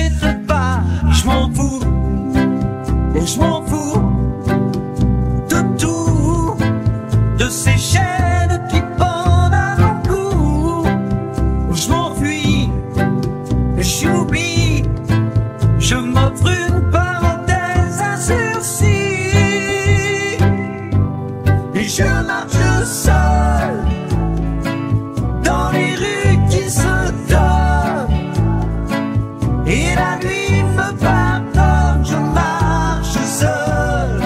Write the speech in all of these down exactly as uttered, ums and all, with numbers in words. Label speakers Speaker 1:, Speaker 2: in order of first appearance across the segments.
Speaker 1: s'achète pas. Je m'en fous, je m'en fous de tout, de ces chaînes qui pendent à mon cou. Je m'enfuis, j'oublie, je m'offre une parenthèse, un sursis. Et je marche seul dans les rues qui se donnent, et la nuit me pardonne. Je marche seul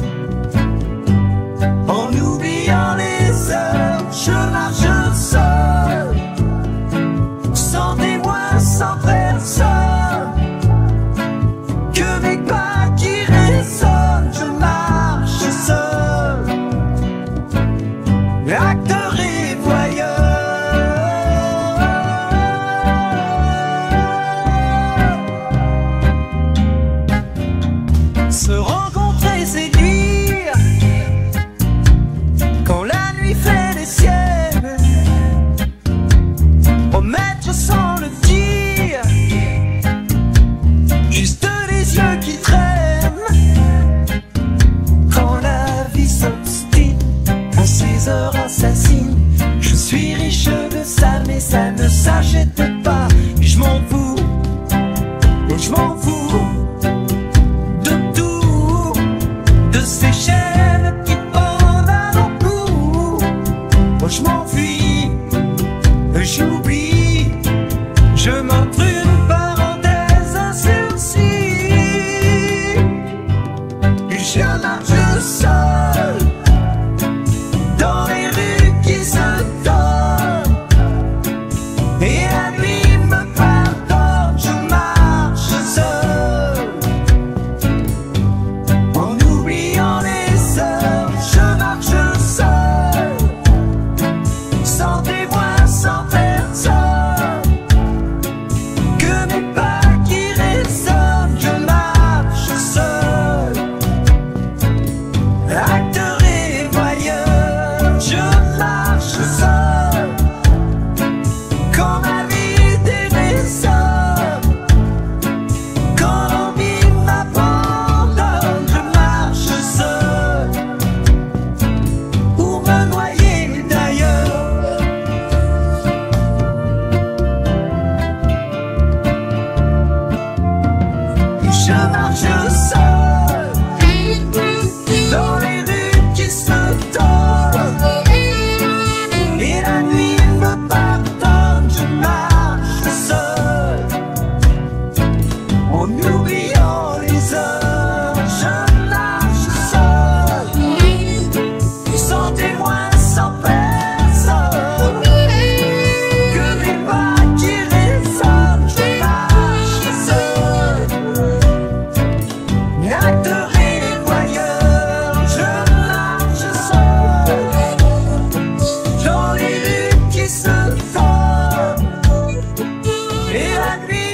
Speaker 1: en oubliant les heures. Je marche seul, sans témoin, sans personne, que mes pas qui résonnent. Je marche seul, acteur et voyeur. Se rencontrer, séduire, quand la nuit fait les siennes, promettre sans le dire, juste les yeux qui traînent. Quand la vie s'obstine à ses heures assassines, je suis riche de ça, mais ça ne s'achète pas. Je m'en fous, je m'en fous de tout, de ces chaînes qui pendent à mon cou. Je m'enfuis, j'oublie, je m'offre une parenthèse, un sursis. Je marche seul dans les rues qui se donnent, et la nuit me pardonne. Je marche seul en oubliant les heures. Je marche seul, sans témoin, sans personne, que mes pas qui résonnent. Je marche seul, acteur et voyeur. Je marche seul, quand ma vie déraisonne, quand l'envie m'abandonne. Je marche seul, pour me noyer d'ailleurs. Je marche seul dans les rues qui se donnent, et la nuit me pardonne. Je marche seul en oubliant les heures. Je marche seul, sans témoin, sans personne, que mes pas qui résonnent. Je marche seul, acteur et voyeur. Je marche seul dans les rues qui se donnent, et la nuit